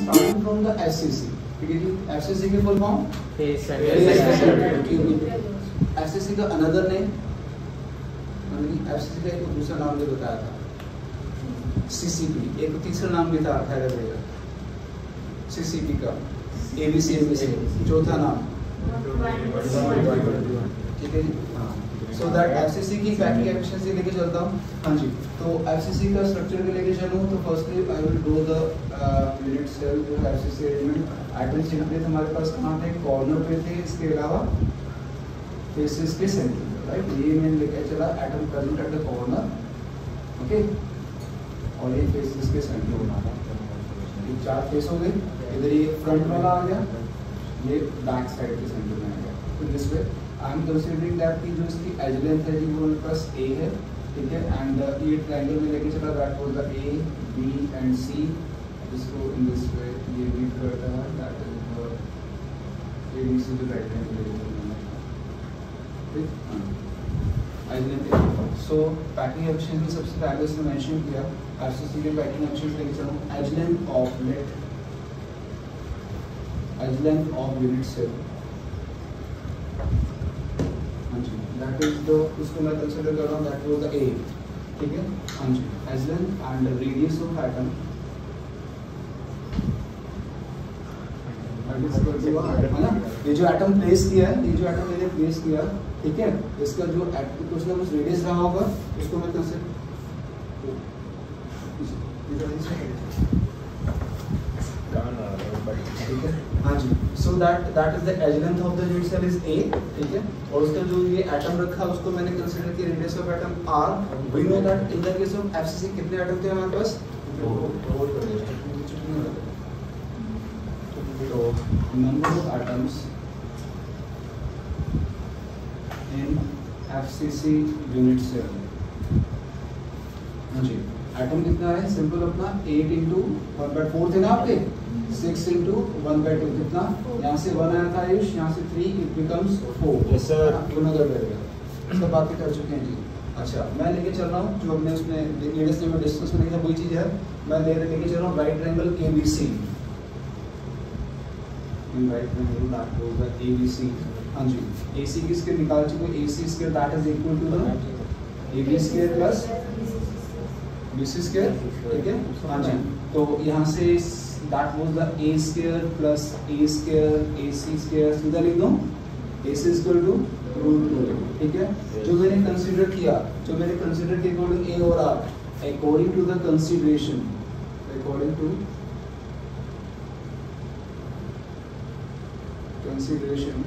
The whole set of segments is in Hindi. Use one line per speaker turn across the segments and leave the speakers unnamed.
स्टार्टिंग फ्रॉम द एफसीसी, ठीक है जी। एफसीसी की फुल फॉर्म एफसीसी का अनदर नेम, एफसीसी का एक दूसरा नाम भी बताया था सीसीपी, एक तीसरा नाम भी था खैर रहेगा सीसीपी का, एबीसी एबीसी चौथा नाम, ठीक है जी। सो दैट एफसीसी की पैकिंग एफिशिएंसी लेके चलता हूँ। हाँ जी, तो एफसीसी का स्ट्रक्चर के लेके चलूँ तो firstly I will draw the unit cell जो है एफसीसी एलिमेंट। एटम्स जिनके हमारे पास कहाँ थे, कॉर्नर पे थे, इसके अलावा फेसेस के सेंटर, राइट। ये मैंने लेके चला atom present at the corner, okay, और ये फेसेस के सेंटर बना था। ये चार फेस हो गए, इधर ये फ्रंट वाला आ गया, ये बैक साइड के सेंटर में आ गया। तो this way I am considering that की जो इसकी एज लेंथ है जी वो मेरे पास ए है, ठीक है। एंड ये ट्रायंगल में लेके चला that was the A B and C, इसको इन दिस वे ये रीड करता है that is the A B C जो राइट हैंड लेके चलना है, ठीक। Edge length so packing efficiency सबसे पहले इसने मेंशन किया एफसीसी के पैकिंग एफिशिएंसी लेके चलूं edge length of let edge length of unit cell, that is the उसको मैं कंसीडर कर रहा हूँ दैट वाज द ए, ठीक है। हाँ जी, edge length and radius of atom है ना। ये जो एटम प्लेस किया है, ये जो एटम मैंने प्लेस किया, ठीक है, इसका जो कुछ ना कुछ रेडियस रहा होगा उसको मैं कंसीडर, ठीक है। हाँ जी, so that is the edge length of the unit cell is A, ठीक है। और उसका जो ये एटम रखा उसको मैंने कंसीडर किया radius of atom R. We know that in the case of FCC कितने एटम थे हमारे पास, तो number of atoms in FCC unit cell. हाँ जी, एटम कितना है, सिंपल अपना 8 इंटू 1/4 थे ना आपके, 6 इंटू 1/2 कितना, यहाँ से 1 आया था आयुष, यहाँ से 3, इट बिकम्स 4।
यस सर,
दोनों कर देगा, सब बातें कर चुके हैं जी। अच्छा, मैं लेके चल रहा हूँ जो हमने उसमें लेटेस्ट में डिस्कस में देखा वही चीज़ है, मैं लेके चल रहा हूँ right triangle ABC, right triangle that was the ABC. हाँ जी, एसी किसके निकाल चुके, AC square that is equal to the AB square plus BC square, ठीक है। हाँ जी, तो यहाँ से that was the A square plus A square AC square, सीधा लिख दो एसी इक्वल टू √2, ठीक है। जो मैंने कंसीडर किया अकॉर्डिंग ए और R, according to the consideration, according to consideration,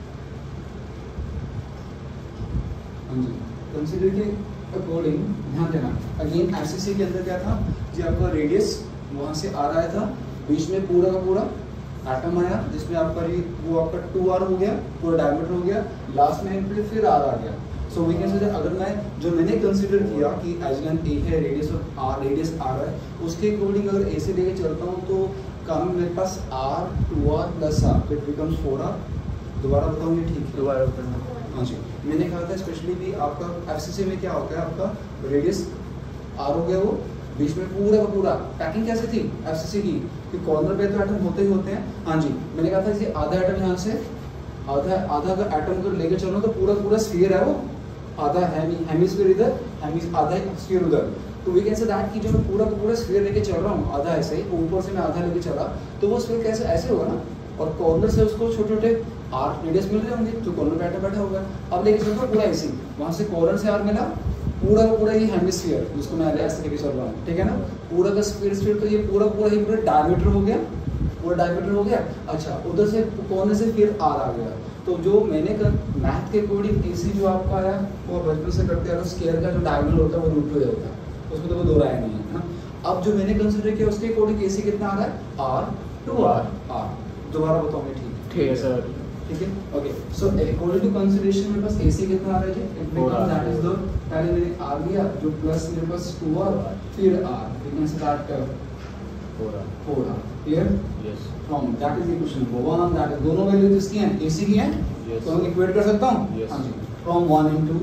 हाँ जी, कंसीडर के अकॉर्डिंग ध्यान देना। अगेन एफसीसी के अंदर क्या था जी, आपका रेडियस वहां से आ रहा था, बीच में पूरा का पूरा एटम आया जिसमें आपका वो आपका 2r हो गया, पूरा डायमीटर हो गया, लास्ट में फिर r आ गया। सो वी कैन से अगर मैं जो मैंने कंसीडर किया कि एज लेंथ ए है, रेडियस और रेडियस आ रहा है, उसके अकॉर्डिंग अगर ए से लेके चलता हूँ तो काम मेरे पास r 2r प्लस r, इट बिकम्स 4r। दोबारा बताऊंगी, ठीक है,
दोबारा बताना।
हाँ जी, मैंने कहा था स्पेशली भी आपका एफसीसी में क्या होता है, आपका रेडियस आर हो गया, वो बीच में पूरा का पूरा पैकिंग कैसे थी एफसीसी की कि कॉर्नर पे तो एटम होते ही होते हैं। हाँ जी, मैंने कहा था जी आधा एटम यहाँ से, आधा का एटम अगर लेके चलो तो पूरा पूरा स्फीयर है वो, आधा हेमिस्फीयर इधर, आधा स्फीयर उधर। तो वी कैन से दैट कि जो मैं पूरा का पूरा स्फीयर लेके चल रहा हूँ, आधा ऐसे ही ऊपर से मैं आधा लेके चला, तो वो स्फीयर कैसे ऐसे होगा ना, और कॉर्नर से उसको छोटे छोटे आर रेडियस मिल रहे होंगे, जो कॉर्नर पे बैठा होगा। अब लेके चलता पूरा ऐसे, वहाँ से कॉर्नर से आर मिला, पूरा का पूरा ये हेमिस्फीयर जिसको मैं ऐसे लेके चल रहा हूँ, ठीक है ना, पूरा का स्फीयर तो ये पूरा ही पूरा डायमीटर हो गया, पूरा डायमीटर हो गया। अच्छा, उधर से कॉर्नर से फिर आर आ गया। तो जो मैंने मैथ के अकॉर्डिंग एसी जो आपका आया वो बचपन से करते हैं, स्क्वायर का जो डायमीटर होता है वो √2 होता है, उसमें तो वो दो राय नहीं है ना। अब जो मैंने कंसीडर किया उसके अकॉर्डिंग एसी कितना आ रहा है, r 2r। दोबारा बताऊंगे, ठीक है सर, ठीक है, okay. So according to consideration मेरे पास एसी कितना आ रहा है जी, it becomes that is the, पहले मैंने r लिया जो प्लस मेरे पास 2r फिर r, इतना से that 4r, clear, yes. From that is equation number 1, that is दोनों वैल्यू किसकी हैं, एसी की हैं, तो मैं इक्वेट कर सकता हूं, हां जी, फ्रॉम 1 into,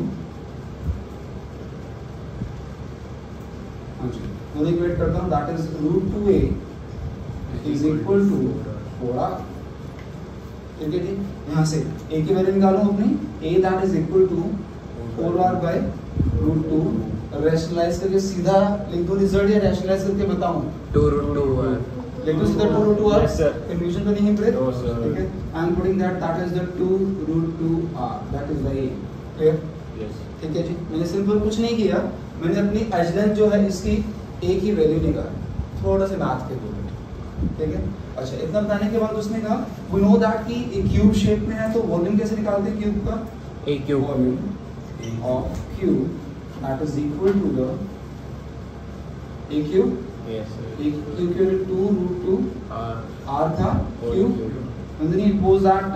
हां जी, दोनों इक्वेट करता हूं, that is √2a is equal to 4r। ठीक है जी, यहाँ से a की वैल्यू निकालो अपनी, a that is equal to 4r by √2। Rationalise करके सीधा लिख दो रिजल्ट, या रैशनलाइज करके बताऊं?
2√2r
लिख दो सीधा 2√2r।
Yes, sir.
कंफ्यूजन तो नहीं है ब्रेक?
No, sir.
ठीक है, I am putting that is the 2√2r, that is the a। Clear?
yes
ठीक है जी, मैंने सिंपल कुछ नहीं किया, मैंने अपनी एज लेंथ जो है इसकी a की वैल्यू निकाली, थोड़ा सा मैथ के दो मिनट। ठीक है, अच्छा इतना बताने के बाद उसने कहा वी नो दैट कि एक क्यूब शेप में है, तो वॉल्यूम कैसे निकालते हैं क्यूब का?
a cube
volume of cube that is equal to the a cube,
yes sir
a cube के 2√2
r
r था cube, and then it was at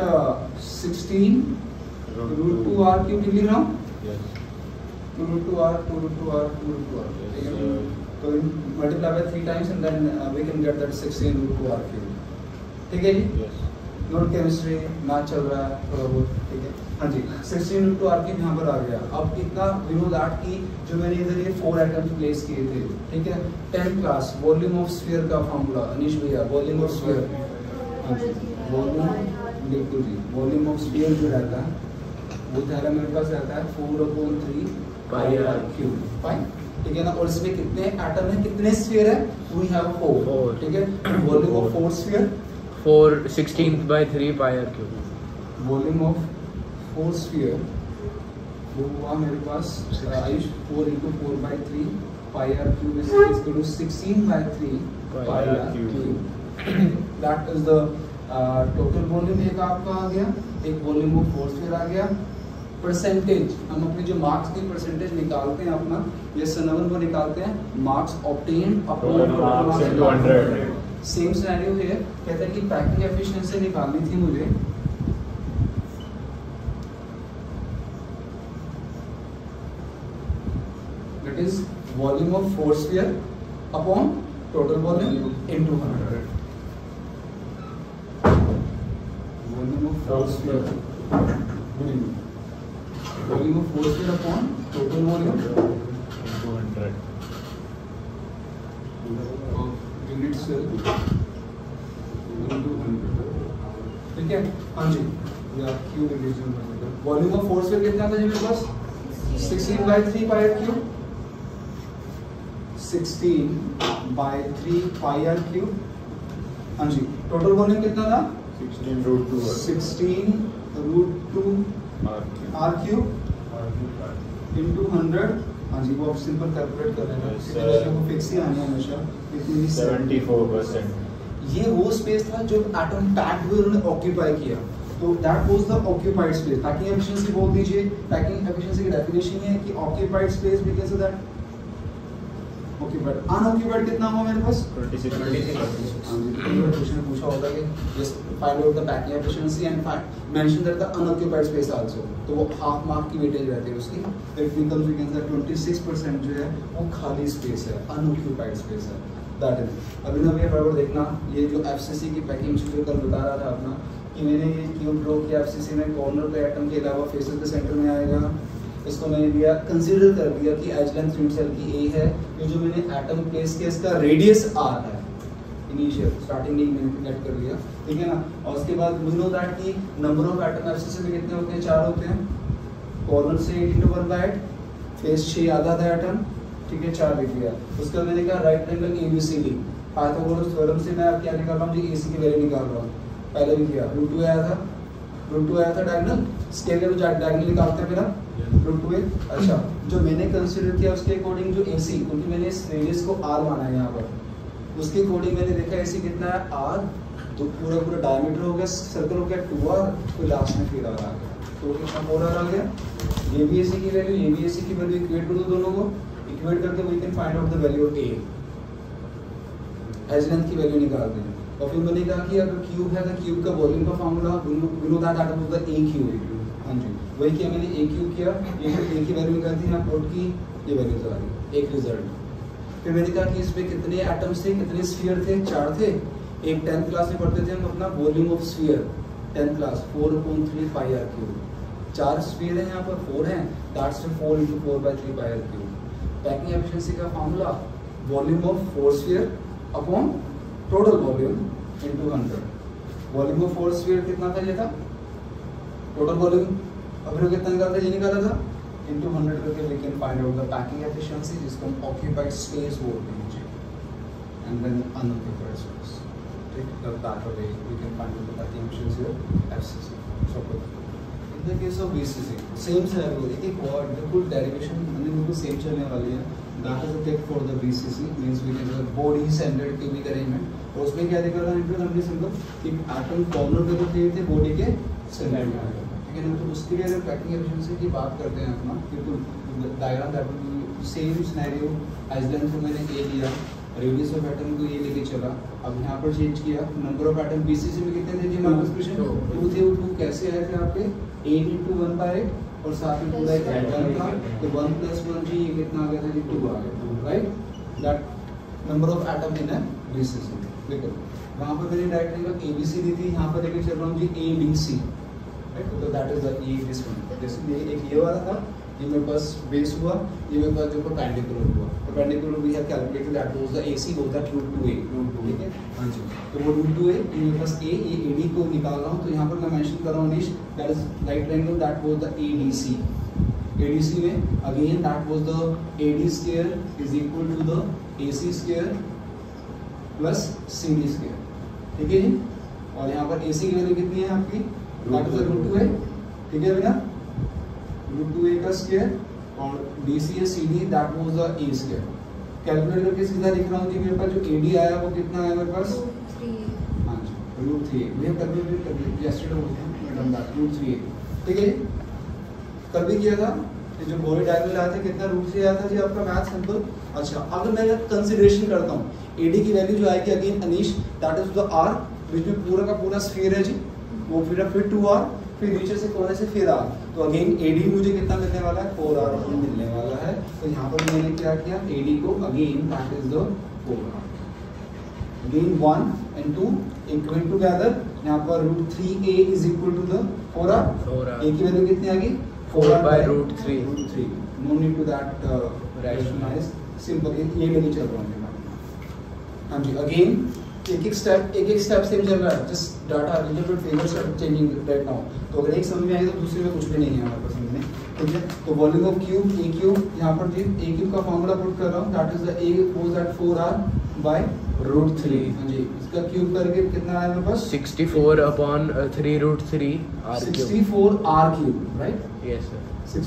16√2r cube. लिख रहा हूँ
yes
2√2r 2√2r 2√2r। ठीक है,
sir.
तो multiply by 3 times and then we can get that 16√2r cube. ठीक है जी,
yes
नोट केमिस्ट्री मैथ चल रहा है थोड़ा बहुत। ठीक है, हाँ जी 16√2r क्यूब यहाँ पर आ गया। अब इतना वी नो दैट की जो मैंने इधर ये 4 एटम्स प्लेस किए थे, ठीक है, 10th class volume of sphere का फॉर्मूला, अनीश भैया वॉल्यूम ऑफ स्फीयर, हाँ जी वॉल्यूम, बिल्कुल जी वॉल्यूम ऑफ स्फीयर जो रहता है वो पहला मेरे पास रहता है 4/3 पाई r क्यूब। फाइन, ठीक है ना, और इसमें कितने एटम है, कितने स्फीयर है? We have 4। ठीक है, volume of 4 sphere
4/16 pi r cube
volume of 4 sphere वो हुआ मेरे पास Ayush 4 × 4/3 pi r cube is equal to 16/3 pi r cube. That is the total volume एक आपका आ गया, एक वॉल्यूम ऑफ 4 स्फीयर आ गया। परसेंटेज, हम अपनी जो मार्क्स की परसेंटेज निकालते हैं अपना, ये सनवन को निकालते हैं marks obtained upon total marks into 100। Same scenario है, कहते हैं कि पैकिंग एफिशिएंसी निकालनी थी मुझे, that is volume of 4 sphere upon total volume into 100। Volume of 4 sphere volume of 4 sphere upon total volume
into 100
of unit cell into 100। ठीक है, हाँ जी, या क्यू डिवीजन वॉल्यूम ऑफ 4 स्फीयर कितना था जी मेरे पास? 16/3 pi r cube, 16/3 pi r cube. हाँ जी, टोटल वॉल्यूम कितना था? 16√2 r क्यूब इनटू 100। हाँ जी, वो आप सिंपल कैलकुलेट कर लेना, इसकी वैल्यू को फिक्स ही आनी है हमेशा, इतनी
74%।
ये वो स्पेस था जो एटम पैक्ड हुए उन्होंने ऑक्यूपाई किया, तो that was the occupied space. Packing efficiency बोल दीजिए, पैकिंग एफिशिएंसी की डेफिनेशन है कि occupied space because of that occupied. Unoccupied कितना हुआ मेरे पास?
26।
क्वेश्चन पूछा होगा कि just find out the packing efficiency and mention that the unoccupied space also, तो वो हाफ मार्क की वेटेज रहती है उसकी। इट बिकम्स वी कैन से 26% जो है वो खाली स्पेस है, अनऑक्यूपाइड स्पेस है, दैट इज। अभी ना भैया बराबर देखना, ये जो एफसीसी की पैकिंग जो कल बता रहा था अपना कि मैंने ये क्यूब ड्रॉ किया एफसीसी में, कॉर्नर पे एटम के अलावा फेसेस के सेंटर में आएगा, इसको मैंने दिया कंसीडर कर दिया कि एज लेंथ यूनिट सेल की a है, ये जो मैंने एटम प्लेस किया इसका रेडियस r है, इनिशियल स्टार्टिंग में मैंने नेट कर लिया। ठीक है ना, और उसके बाद वी नो दैट कि नंबर ऑफ एटम एफसीसी में कितने होते हैं? 4 होते हैं, कॉर्नर से 8 × 1/8, फेस 6 आधा था एटम, ठीक है 4 लिख दिया। उसके बाद मैंने कहा right angle ABCD, Pythagoras theorem से मैं अब क्या निकाल रहा हूँ जी? ac की वैल्यू निकाल रहा हूँ, पहले भी किया √2 आया था, √2 आया था डायगोनल, स्केलर जो डायगोनल निकालते हैं मेरा √2 है। अच्छा, जो मैंने कंसीडर किया उसके अकॉर्डिंग जो AC, क्योंकि मैंने इस रेडियस को r माना है यहाँ पर, उसके अकॉर्डिंग मैंने देखा AC कितना है r, तो पूरा डायमीटर हो गया, सर्कल हो गया 2r, तो लास्ट में फिर r आ गया, तो कितना 4r आ गया। ये भी AC की वैल्यू, ये भी AC की वैल्यू, इक्वेट कर दो दोनों को, इक्वेट करके we can find out the value of A, edge length की वैल्यू निकाल दें। और फिर मैंने कहा कि अगर क्यूब है तो क्यूब का वॉल्यूम का formula we know that atom was the A cube. हाँ जी, वही किया मैंने, A क्यूब किया, A की वैल्यू निकाल दी, यहाँ पुट की, ये वैल्यू आ गई, एक रिजल्ट। फिर मैंने कहा कि इसमें कितने एटम्स थे, कितने स्फीयर थे? 4 थे। एक 10th क्लास में पढ़ते थे हम अपना volume of sphere, 10th class 4/3 pi r cube. 4 sphere है यहाँ पर, 4 हैं, that's 4 × 4/3 pi r cube. Packing efficiency का formula volume of 4 sphere upon total volume into 100। Volume of 4 sphere कितना था, ये था टोटल वॉल्यूम, अब कितना निकाला था, ये निकाला था इनटू 100 करके we can find out the packing efficiency जिसको हम ऑक्यूपाइड स्पेस बोलते हैं एंड देन अनऑक्यूपाइड स्पेस। ठीक, that way we can find out the packing efficiency of FCC. So in the case of BCC same scenario, देखिए बिल्कुल डेरिवेशन बिल्कुल सेम चलने वाली है। That is a tip for the BCC means we can body centred cubic arrangement. और उसमें क्या दिखा रहा है इनटू हमने सिंपल कि एटम कॉर्नर पे तो थे बॉडी के सेंटर में, ठीक है ना। तो उसके लिए अगर पैकिंग एफिशिएंसी की बात करते हैं अपना, बिल्कुल diagram that will be same scenario edge length को मैंने ए लिया, रेडियस ऑफ एटम को ये लेके चला, अब यहाँ पर चेंज किया, नंबर ऑफ एटम बीसीसी में कितने थे जी मार्कस क्वेश्चन 2 थे, वो 2 कैसे आए थे आपके 8 × 1/8 और साथ में पूरा एक एटम था तो 1 + 1 जी ये कितना आ गया था जी 2 आ गया, right. That number of atom in a BCC. देखो वहाँ पर मैंने डायरेक्ट लिखा एबीसी दी थी, यहाँ पर लेके चल रहा हूँ जी एबीसी, राइट। तो that is the A this one, जैसे एक ये वाला था, ये मेरे पास बेस हुआ, ये मेरे पास जो परपेंडिकुलर हुआ, perpendicular we have calculated that was the AC was that √2a, ठीक है। हां जी, तो वो √2a ये मेरे पास a, ये एडी को निकाल रहा हूं, तो यहां पर मैं मेंशन कर रहा हूं निश that is right triangle, that was the ADC. ADC में again that was the AD square is equal to the AC square plus CD square, ठीक है जी। और यहां पर एसी की वैल्यू कितनी है आपकी, दैट इज √2a, ठीक है बेटा, √2a का स्क्वायर और BC है CD that was the A square. Calculate करके सीधा लिख रहा हूं जी, मेरे पास जो AD आया वो कितना आया मेरे पास 3। हां जी √3 मैं कैलकुलेट कर दिया यस्टरडे बोलते हैं मैडम दैट √3, ठीक है। कल भी किया था, ये जो बॉडी डायगोनल आया था कितना √3 आया था जी आपका मैथ सिंपल। अच्छा अगर मैं कंसीडरेशन करता हूं AD की वैल्यू जो आएगी again Anish that is the R, बीच में पूरा का पूरा स्फीयर है जी, वो फिर 2R, फिर नीचे से कोने से फिर R, तो अगेन AD मुझे कितना मिलने वाला है 4R मिलने वाला है। तो यहाँ पर मैंने क्या किया AD को again that is the 4R, again 1 and 2 increment together, यहाँ पर √3a is equal to the 4R, a की वैल्यू कितनी आ गई
4/√3,
no need to that rationalise, simple ये लेके चल रहा हूँ। हाँ जी अगेन एक स्टेप सेम चल रहा है, just data little bit figures are changing right now. तो अगर एक समझ में आएगा तो दूसरे में कुछ भी नहीं है हमारे पास समझने, ठीक है। तो volume of cube a cube, यहाँ पर जी ए क्यूब का फॉर्मूला पुट कर रहा हूँ, that is the a was that 4R/√3। हां जी इसका क्यूब करके कितना आया मेरे पास
64/3√3 r cube,
64R cube, right.
Yes sir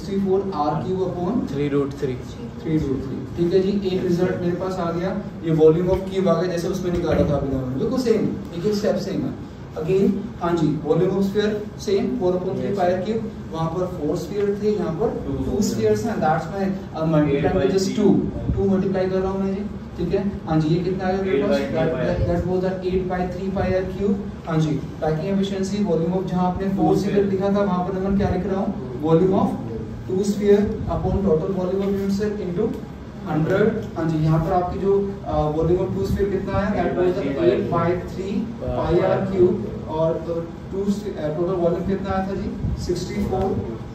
64R³
3√3,
ठीक है जी। एक रिजल्ट मेरे पास आ गया, ये वॉल्यूम ऑफ क्यूब आ गया जैसे उसमें निकाला था अभी हमने, बिल्कुल सेम, एक स्टेप सेम है। अगेन हाँ जी volume of sphere same 4/3 πr³, वहां पर 4 स्फीयर थे, यहाँ पर 2 स्फीयर्स हैं, that's my multiply with just 2 multiply कर रहा हूं मैं जी, ठीक है। हाँ जी ये कितना आया मेरे पास दैट वाज दैट 8/3 πr³। हाँ जी पैकिंग एफिशिएंसी वॉल्यूम ऑफ, जहां आपने 4 स्फीयर लिखा था वहां पर मैं क्या लिख रहा हूं volume of 2 sphere upon total volume of unit cell into 100। हाँ जी यहाँ पर आपकी जो वॉल्यूम ऑफ 2 स्फीयर कितना है दैट वाज 8/3 πr³ और टोटल वॉल्यूम कितना आया था जी 64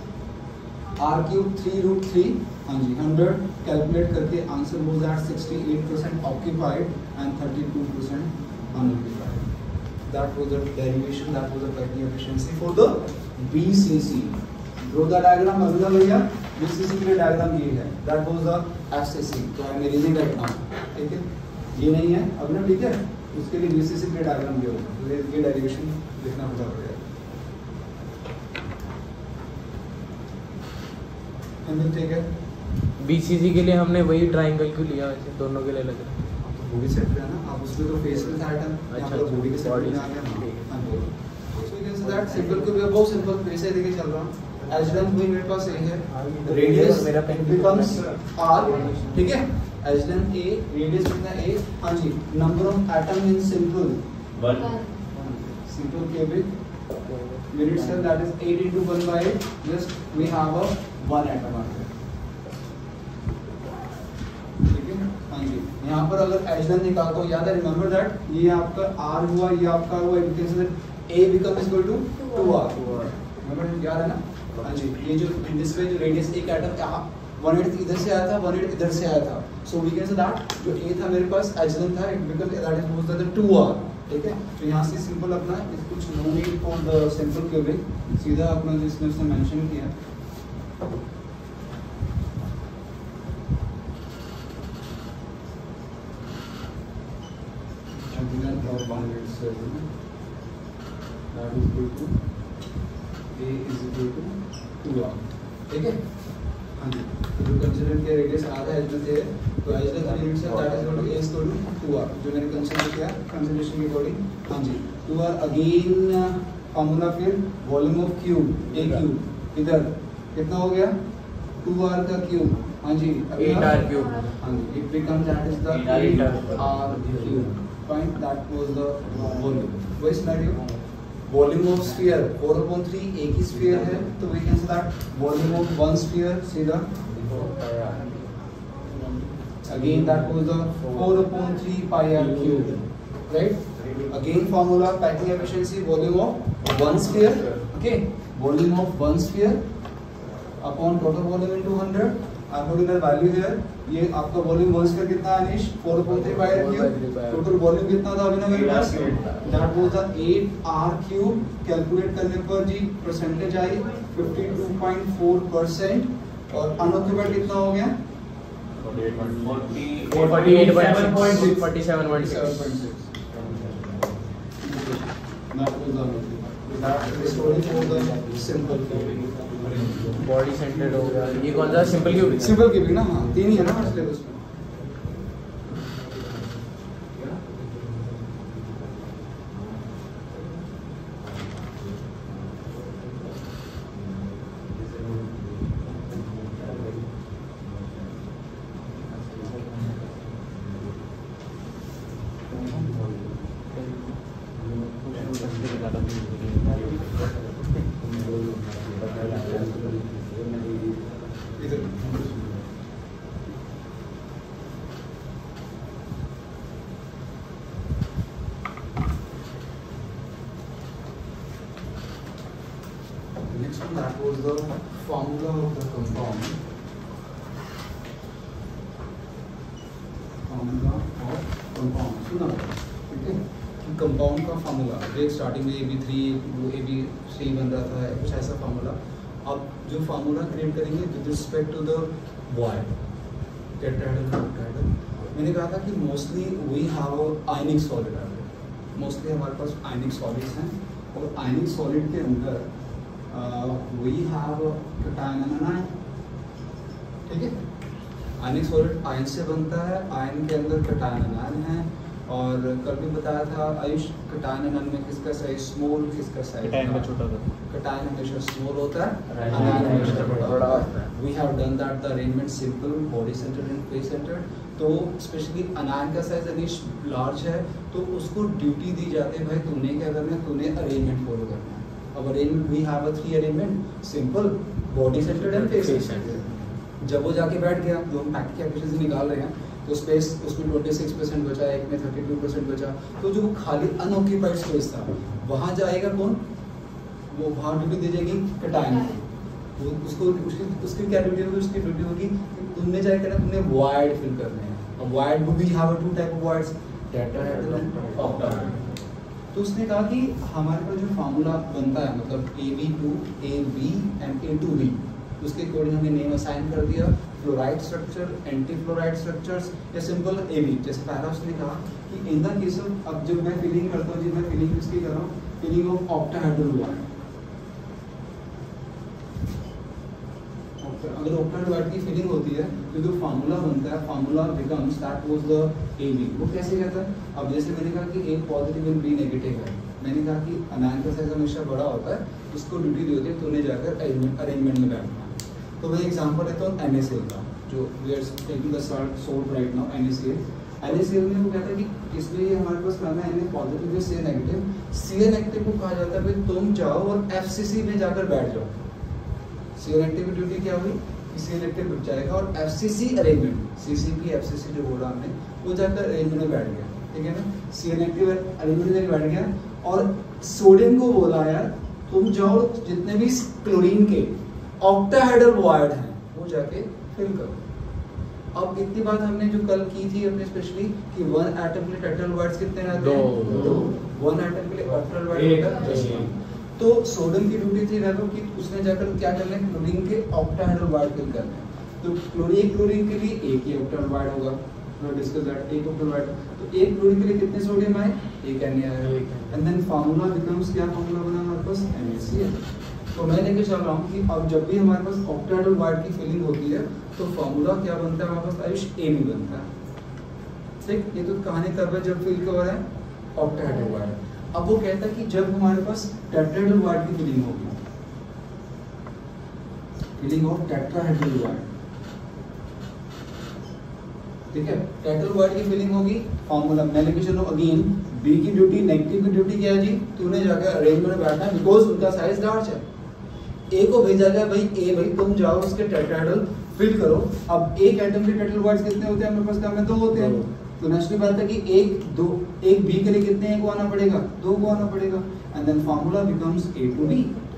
r³ 3√3। हाँ जी 100 कैलकुलेट करके answer was that 68% occupied and 32% unoccupied. That was the derivation, that was the packing efficiency for the BCC। Draw the diagram अगला भैया, BCC के लिए डायग्राम ये है, दैट वाज द FCC। तो I am erasing that now, ठीक है ये नहीं है अगला, ठीक है। उसके लिए BCC के लिए डायग्राम ये होगा, तो ये डेरिवेशन लिखना पड़ेगा। ठीक है
BCC के लिए हमने वही ट्रायंगल क्यों लिया, वैसे दोनों के लिए लग रहा है
तो बॉडी सेट है ना, अब उसमें तो फेस में था आइटम, यहां पर बॉडी के सेट में आ गया। हां बोलो, so you can say that simple को भी बहुत सिंपल फेस है, देखे चल रहा हूं। एज लेंथ भी मेरे पास ए है, रेडियस बिकम्स r, ठीक है। एज लेंथ a, रेडियस कितना a। हां जी number of atom in simple 1 simple cubic unit cell that is 8 × 1/8, just we have a 1 atom आ गया, ठीक है। हाँ जी यहाँ पर अगर एज लेंथ निकालता हूँ, याद है रिमेंबर दैट ये आपका r हुआ, ये आपका हुआ, indication a become equal to 2r, remember याद है ना। हाँ जी ये जो इन दिस वे जो रेडियस एक एटम 1/8 इधर से आया था, 1/8 इधर से आया था, so we can say that जो ए था मेरे पास एचलन था, it become that is was the 2r, ठीक है। तो यहाँ से सिंपल अपना कुछ no need for the simple cubing, सीधा अपना जिसने उसने मेंशन किया और bounded circle that is equal to a is equal to 2r, ठीक है। हाँ जी, तो जो कंसीडर किया रेडियस आधा एचलन से, तो एचलन का लिमिट है that is equal to a is equal to 2r, जो मैंने कंसीडर किया कंसीडरेशन के अकॉर्डिंग। हाँ जी, 2r अगेन फार्मूला, फिर volume of cube a cube, इधर कितना हो गया 2r का क्यूब, हाँ जी
8r क्यूब,
हाँ जी, it becomes that is the 8r cube, fine, that was the volume. वही सिनेरियो वॉल्यूम ऑफ स्फीयर 4/3, एक ही स्फीयर है, तो we can say that volume of one sphere सीधा again that was the 4/3 pi r cube, right. Again formula packing efficiency volume of one sphere, okay, volume of one sphere upon total volume into 100, I put in the value here. ये आपका वॉल्यूम वन स्क्वायर कितना है अनिश 4/3 pi r cube, total volume कितना था अभी ना मेरे पास, that was the 8r cube। Calculate करने पर जी परसेंटेज आई 52.4% और अनऑक्यूपाइड कितना हो गया
47.6। बॉडी सेंटर्ड हो गया, ये कौन सा सिंपल क्यूब?
सिंपल क्यूबिंग ना, हाँ तीन ही है ना सिलेबस में। That was the formula of the compound. Formula of compound. सुना, ठीक है? कंपाउंड का फार्मूला एक स्टार्टिंग में AB3 AB3 बन रहा था, कुछ ऐसा फार्मूला। अब जो फार्मूला क्रिएट करेंगे with respect to the void tetrahedral, मैंने कहा था कि mostly we have ionic solid, mostly हमारे पास आयनिक सॉलिड्स हैं, और आयनिक सॉलिड के अंदर we have cation and anion, ठीक है। आयनिक सॉलिड आयन से बनता है, आयन के अंदर cation and anion है, और कल भी बताया था आयुष cation and anion में किसका साइज स्मॉल, किसका साइज
छोटा था।
cation हमेशा स्मॉल होता है, anion हमेशा बड़ा होता है। We have done that the arrangement simple, body centered and face centered। तो स्पेशली anion का साइज अनिश लार्ज है, तो उसको ड्यूटी दी जाती है भाई तूने क्या करना है, तूने अरेंजमेंट फॉलो करना है। अब arrangement we have a 3 arrangement, simple, body centred and face centred. जब वो जाके बैठ गया, तो हम पैकेट की एफिशिएंसी निकाल रहे हैं, तो स्पेस उसमें 26% बचा, एक में 32% बचा, तो जो खाली अनऑक्यूपाइड स्पेस था वहाँ जाएगा कौन, वो वहाँ ड्यूटी दे जाएगी cation को, उसको उसकी क्या ड्यूटी होगी, उसकी ड्यूटी होगी तुमने जाए करना, तुमने वॉइड फिल करने हैं। अब void we have 2 type of voids, tetrahedral and octahedral. तो उसने कहा कि हमारे पास जो फार्मूला बनता है, मतलब AB2 AB एंड A2B, उसके अकॉर्डिंग हमने नेम असाइन कर दिया, fluoride structure, anti fluoride structures, या सिंपल AB। जैसे पहला उसने कहा कि इन द केस ऑफ, अब जब मैं फीलिंग करता हूँ जी, मैं फीलिंग किसकी कर रहा हूँ, फीलिंग ऑफ ऑक्टाहेड्रल बॉन्ड। अगर ऑक्टाहेड्रल की फीलिंग होती है तो जो फार्मूला बनता है, formula becomes that was the AB। वो कैसे कहता है, अब जैसे मैंने कहा कि A positive and B negative है, मैंने कहा कि अनायन का साइज हमेशा बड़ा होता है, उसको ड्यूटी दी होती है तूने जाकर अरेंजमेंट में बैठना है। तो मैं एग्जांपल लेता हूँ NaCl का, जो we are taking the salt right now, NaCl में वो कहता है कि इसमें हमारे पास करना है Na पॉजिटिव या Ca नेगेटिव। Ca नेगेटिव को कहा जाता है भाई तुम जाओ और FCC में जाकर बैठ जाओ। Ca नेगेटिव की ड्यूटी क्या हुई, Ca नेगेटिव बैठ जाएगा और FCC अरेंजमेंट, CCP FCC जो बोला हमने, वो जाकर अरेंजमेंट में बैठ गया, ठीक है ना। Ca नेगेटिव अरेंजमेंट में बैठ गया और सोडियम को बोला यार तुम जाओ जितने भी क्लोरीन के ऑक्टाहेड्रल वॉइड हैं वो जाके फिल करो। अब इतनी बात हमने जो कल की थी अपने स्पेशली कि वन एटम के लिए टेट्राहेड्रल बॉन्ड्स कितने रहते हैं? 2। वन एटम के लिए ऑक्टेट्राहेड्रल बॉन्ड होता है 1। तो सोडियम की ड्यूटी थी वैभव कि उसने जाकर क्या करना है, क्लोरीन के ऑक्टेट्राहेड्रल बॉन्ड फिल करना है। तो क्लोरीन के लिए एक ही ऑक्टेट्राहेड्रल बॉन्ड होगा, वी डिस्कस दैट, एक ऑक्टेट्राहेड्रल बॉन्ड। तो एक क्लोरीन के लिए कितने सोडियम आए? एक Na आया। एंड देन फार्मूला बिकम्स, क्या फार्मूला बना हमारे पास? NaCl। तो मैं लेके चल रहा हूँ कि अब जब भी हमारे पास ऑक्टेट्राहेड्रल बॉन्ड की फिलिंग होती है तो फार्मूला क्या बनता है हमारे पास? आयुष Ab बनता है। ठीक, ये तो कहानी तब है जब फिल कवर है ऑक्टेट्राहेड्रल बॉन्ड। अब वो कहता है कि जब हमारे पास टेट्राहेड्रल बॉन्ड की फिलिंग होगी, फिलिंग ऑफ टेट्राहेड्रल बॉन्ड, ठीक है, टेट्राहेड्रल बॉन्ड की फिलिंग होगी, फार्मूला मैं लेके चलो अगेन, बी की ड्यूटी, नेगेटिव की ड्यूटी क्या है जी? तूने जाकर अरेंजमेंट में बैठना है बिकॉज उनका साइज लार्ज है। ए को भेजा गया भाई, ए भाई तुम जाओ उसके टेट्राहेड्रल फिल करो। अब एक एटम के टेट्राहेड्रल बॉन्ड्स कितने होते हैं हमारे पास? क्या में 2 होते हैं। तो नेचुरली बात है कि एक बी के लिए कितने को आना पड़ेगा? 2 को आना पड़ेगा। And then formula becomes A2B।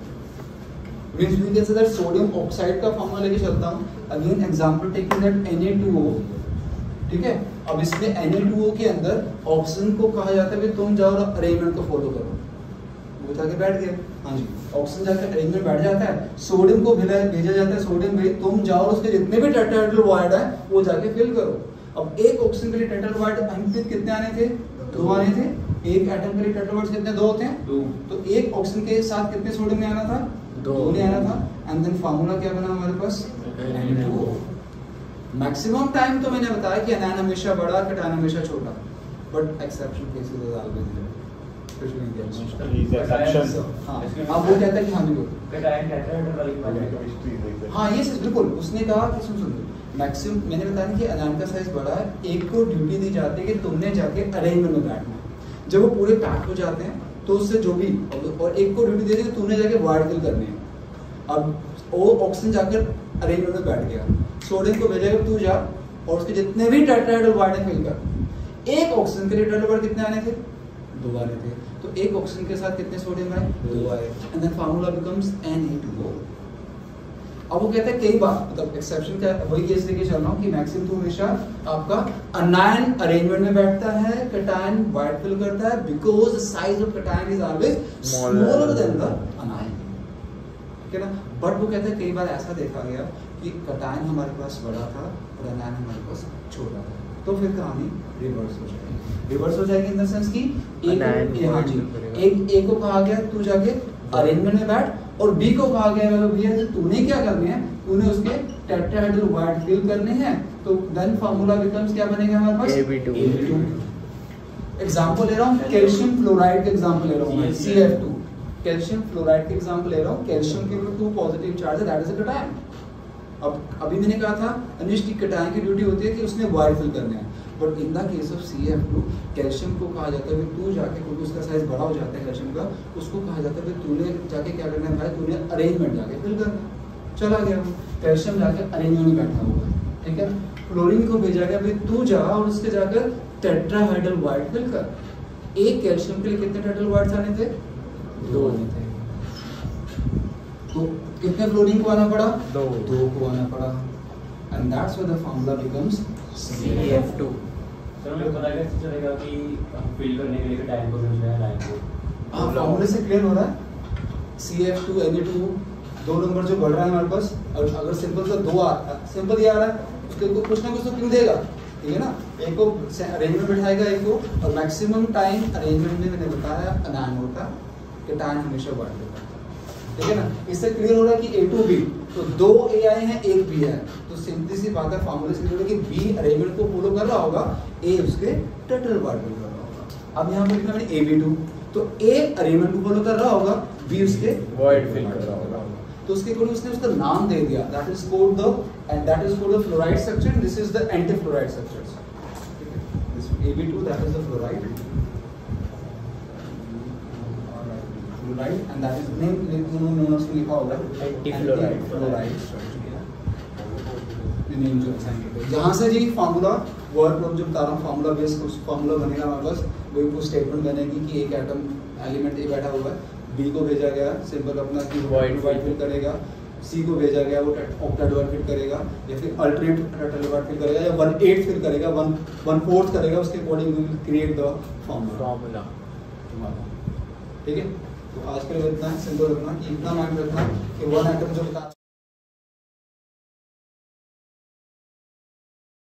Means we can say that sodium oxide का फार्मूला लेके चलता हूं। Again example taking that Na2O, ठीक है। अब इसमें Na2O के अंदर ऑक्सीजन को कहा जाता है कि तुम जाओ और अरेंजमेंट को फॉलो करो। वो जाके बैठ गए, हाँ जी, ऑक्सीजन जाकर अरेंजमेंट बैठ जाता है, सोडियम को भेजा जाता है, सोडियम भाई तुम जाओ उसके जितने भी टेट्राहेड्रल बॉन्ड है वो जाके फिल करो। अब एक ऑक्सीजन के लिए टेट्राहेड्रल बॉन्ड अंकित कितने आने थे? 2 आने थे। एक एटम के लिए टेट्राहेड्रल बॉन्ड कितने? 2 होते हैं। 2। तो एक ऑक्सीजन के साथ कितने सोडियम में आना था? 2 ने आना था। एंड देन फार्मूला क्या बना हमारे पास? Na2O। मैक्सिमम टाइम तो मैंने बताया कि एनायन हमेशा बड़ा, कैटायन हमेशा छोटा, but exception cases is always there, specially in chemistry. हां, अब वो कहता है कि हां जी
कैटायन टेट्राहेड्रल वाली केमिस्ट्री।
हां ये बिल्कुल, उसने कहा कि सुन मैक्सिमम मैंने बताया कि एनायन का साइज बड़ा है, एक को ड्यूटी दी जाती है कि तुमने जाके अरेंजमेंट में बैठना है। जब वो पूरे पैक हो जाते हैं तो उससे जो भी, और एक को ड्यूटी दे दी कि तुमने जाके वार्ड फिल करनी है। अब वो ऑक्सीजन जाकर अरेंजमेंट में बैठ गया, सोडियम को भेजा तू जा और उसके जितने भी टेट्राहेड्रल बॉन्ड है फिल कर। एक ऑक्सीजन के लिए टेट्राहेड्रल बॉन्ड कितने आने थे? 2 आने थे। तो एक ऑक्सीजन के साथ कितने सोडियम आए? 2 आए। And then formula becomes Na2O। अब वो कहता है कई बार, मतलब एक्सेप्शन का वही केस लेके चल रहा हूँ कि मैक्सिमम तो हमेशा आपका अनायन अरेंजमेंट में बैठता है, कैटायन वाइड फिल करता है because the size of cation is always smaller than the anion, ठीक है ना। बट वो कहते हैं कई बार ऐसा देखा गया कि कैटायन हमारे पास बड़ा था और अनायन हमारे पास छोटा था, तो फिर कहानी रिवर्स हो जाएगी। रिवर्स हो जाएगी इन द सेंस कि एक को कहा गया तू जाके अरेंजमेंट में बैठ, और बी को कहा गया भैया तूने क्या करने हैं, तूने उसके टेट्राहेड्रल बॉन्ड फिल करने हैं। तो देन फार्मूला बिकम्स क्या बनेगा हमारे पास? AB2। एग्जांपल ले रहा हूं, कैल्शियम फ्लोराइड का एग्जांपल ले रहा हूं मैं, CF2। कैल्शियम फ्लोराइड के एग्जांपल ले रहा हूं। कैल्शियम के ऊपर 2 पॉजिटिव चार्ज है, दैट इज अ कैटायन। अब अभी मैंने कहा था अनिश की कैटायन की ड्यूटी होती है कि उसने वाइड फिल करने हैं, but in the case of CF2 calcium को कहा जाता है कि तू जाके, क्योंकि उसका साइज बड़ा हो जाता है कैल्शियम का, उसको कहा जाता है कि तूने जाके क्या करना है भाई, तूने अरेंजमेंट जाके फिल करना। चला गया वो कैल्शियम जाके अरेंजमेंट में बैठा हुआ है, ठीक है। क्लोरीन को भेजा गया भाई तू जा और उसके जाकर टेट्राहेड्रल बॉन्ड फिल कर। एक कैल्शियम के लिए कितने टेट्राहेड्रल बॉन्ड्स आने थे? 2 आने थे। तो कितने क्लोरीन को आना पड़ा? 2 को आना पड़ा। And that's why the formula becomes CF2।
Sir मुझे पता कैसे चलेगा कि हम फिल करने के लिए टाइम को यूज करना है लाइन को?
हां, फार्मूले से क्लियर हो रहा है। CF2 Na2 2 नंबर जो बढ़ रहा है हमारे पास, और अगर सिंपल सा 2 सिंपल ये आ रहा है, उसके को कुछ ना कुछ तो क्यों देगा, ठीक है ना। एक को अरेंजमेंट बिठाएगा, एक को, और मैक्सिमम टाइम अरेंजमेंट में मैंने बताया अनायन होता, कैटायन हमेशा वाइड होता है, ठीक है ना। इससे क्लियर हो रहा है कि A2B, तो 2 A आए हैं, 1 B है, तो सिंपली सी बात है, फार्मूले से क्लियर है कि B अरेंजमेंट को फॉलो कर रहा होगा, A उसके टेट्राहेड्रल बॉन्ड फिल कर रहा होगा। अब यहाँ पे लिखना मैंने AB2, तो A अरेंजमेंट को फॉलो कर रहा होगा, B उसके
वाइड फिल कर रहा होगा,
तो उसके अकॉर्डिंग उसने उसका नाम दे दिया, that is called the fluoride structure, this is the anti fluoride structure, ठीक है। This AB2 that is the fluoride, and that is name known लिखा होगा
एंटी फ्लोराइड
नेम जो असाइन। जहां से जी फार्मूला वर्ड प्रॉब्लम जो बता रहा हूं, फार्मूला बेस कुछ फार्मूला बनेगा हमारे पास, वही कुछ स्टेटमेंट बनेगी कि एक एटम एलिमेंट ए बैठा हुआ है, बी को भेजा गया, सिंपल अपना कि वाइड फिल करेगा, सी को भेजा गया वो ऑक्टेट्राहेड्रल फिल करेगा या फिर अल्टरनेट टेट्राहेड्रल फिल करेगा या 1/8 फिल करेगा, 1/4 करेगा, उसके according we will create the formula. ठीक है, तो आज के लिए इतना सिंपल रखना कि इतना माइंड रखना कि 1 एटम जो बता